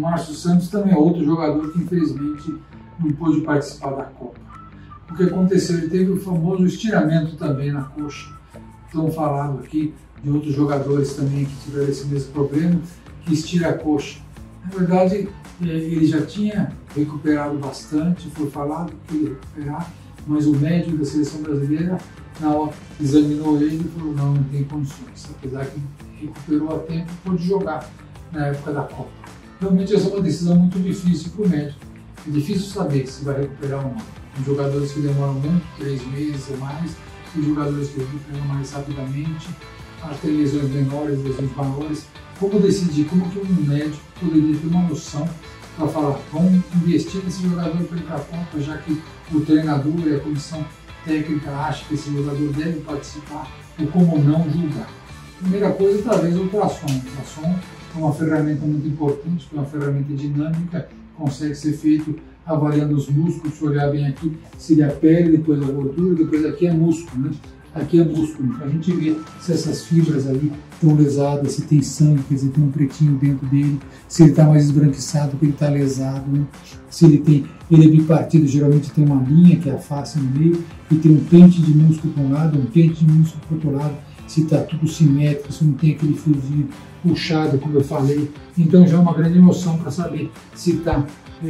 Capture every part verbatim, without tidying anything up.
Márcio Santos também é outro jogador que infelizmente não pôde participar da Copa. O que aconteceu? Ele teve o famoso estiramento também na coxa. Estão falando aqui de outros jogadores também que tiveram esse mesmo problema, que estira a coxa. Na verdade, ele já tinha recuperado bastante, foi falado que ele ia recuperar, mas o médico da seleção brasileira, na hora, examinou ele e falou: não, não tem condições. Apesar que recuperou a tempo, pôde jogar na época da Copa. Realmente essa é uma decisão muito difícil para o médico. É difícil saber se vai recuperar ou não. Tem jogadores que demoram muito, três meses ou mais, tem jogadores que recuperam mais rapidamente, tem lesões menores, lesões maiores. Como decidir? Como que um médico poderia ter uma noção para falar: vamos investir nesse jogador para ir para a Copa, já que o treinador e a comissão técnica acham que esse jogador deve participar, ou como não julgar? Primeira coisa, talvez o ultrassom. O ultrassom é uma ferramenta muito importante, porque é uma ferramenta dinâmica, consegue ser feito avaliando os músculos. Se olhar bem aqui, seria a pele, depois a gordura, depois aqui é músculo, né? Aqui é músculo, a gente vê se essas fibras ali estão lesadas, se tem sangue, quer dizer, tem um pretinho dentro dele, se ele está mais esbranquiçado, porque ele está lesado, né? Se ele tem, ele é bipartido, geralmente tem uma linha que é a face no meio, e tem um pente de músculo para um lado, um pente de músculo para o outro lado, se está tudo simétrico, se não tem aquele fiozinho puxado, como eu falei. Então já é uma grande noção para saber se está,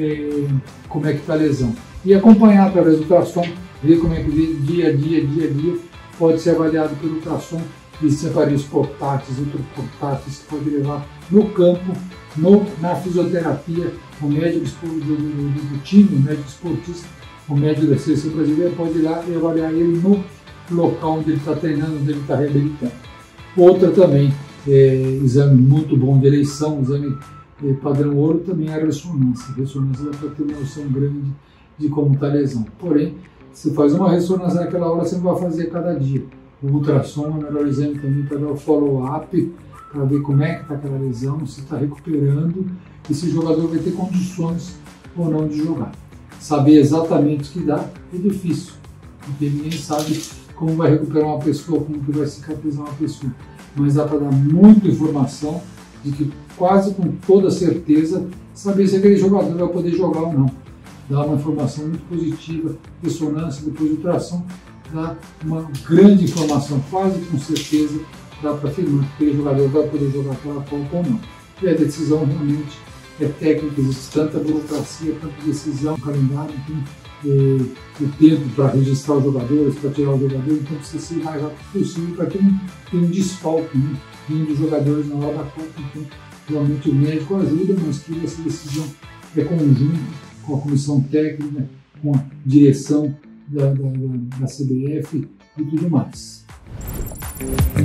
é, como é que está a lesão. E acompanhar através do ultrassom, ver como é que vê dia a dia, dia a dia, pode ser avaliado pelo ultrassom. Existem aparelhos portáteis, ultraportáteis que pode levar no campo, no, na fisioterapia. O médico do, do, do, do time, o médico esportista, o médico da seleção brasileira pode ir lá e avaliar ele no local onde ele está treinando, onde ele está reabilitando. Outra também, é, exame muito bom de eleição, exame é, padrão ouro, também é a ressonância. A ressonância dá para ter uma noção grande de como está a lesão. Porém, você faz uma ressonância naquela hora, você não vai fazer cada dia. O ultrassom é o melhor exame também para dar o follow-up, para ver como é que está aquela lesão, se está recuperando e se o jogador vai ter condições ou não de jogar. Saber exatamente o que dá é difícil, porque ninguém sabe como vai recuperar uma pessoa, como que vai cicatrizar uma pessoa. Mas dá para dar muita informação de que quase com toda certeza saber se aquele jogador vai poder jogar ou não. Dá uma informação muito positiva, ressonância, depois ultrassom, dá uma grande informação, quase com certeza dá para afirmar que aquele jogador vai poder jogar aquela Copa ou não. E a decisão realmente é técnica, existe tanta burocracia, tanta decisão, calendário, tem eh, o tempo para registrar os jogadores, para tirar os jogadores, então precisa ser o mais rápido possível para que não tenha um desfalque, né, vindo dos jogadores na hora da Copa. Então, realmente o médico ajuda, mas que essa decisão é conjunta com a comissão técnica, com a direção da, da, da C B F e tudo mais.